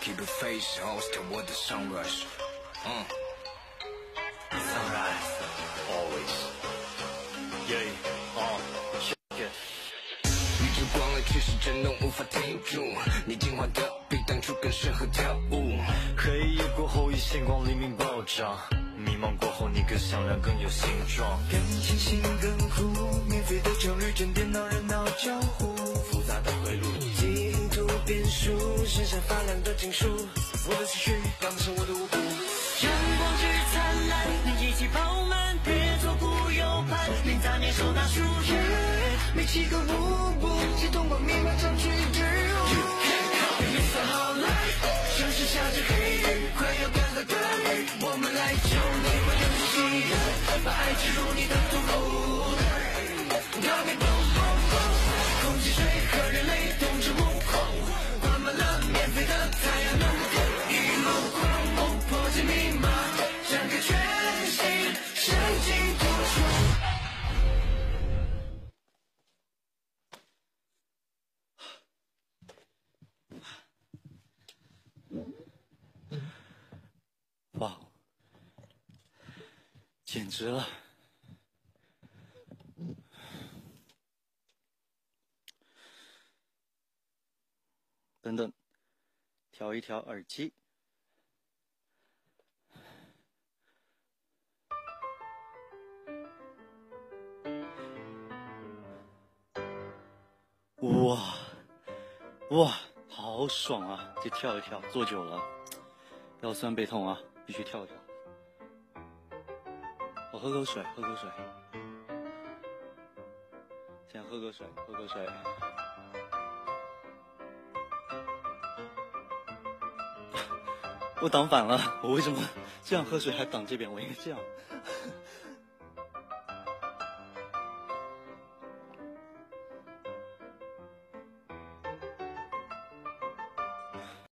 keep it face host toward the sunrise. Sunrise, always. Yeah, shake it. 你烛光了，却是震动无法停住。你进化的比当初更适合跳舞。 黑夜过后，一线光黎明暴涨。迷茫过后，你更响亮，更有形状。 更清醒，更酷，免费的焦虑正电脑热闹交互，复杂的回路，基因突变数，闪闪发亮的金属，我的思绪刚成我的舞步。阳光之灿烂，你一起饱满，别左顾右盼，零杂念手拿书页，没几个舞步，系统光密码长驱直入。You can't copy me so hard life， 城市下着黑雨，快要干涸的雨，我们来救你，我用喜悦把爱植入你的头颅。Got me boom boom boom， 空气、水和人类同质无孔，挂满了免费的太阳能电，一路狂梦破解密码，展开全新神经突出。 哇，简直了！等等，调一调耳机。哇，好爽啊！就跳一跳，坐久了腰酸背痛啊，必须跳一跳。我喝口水，先喝口水。我挡反了，我为什么这样喝水还挡这边？我应该这样。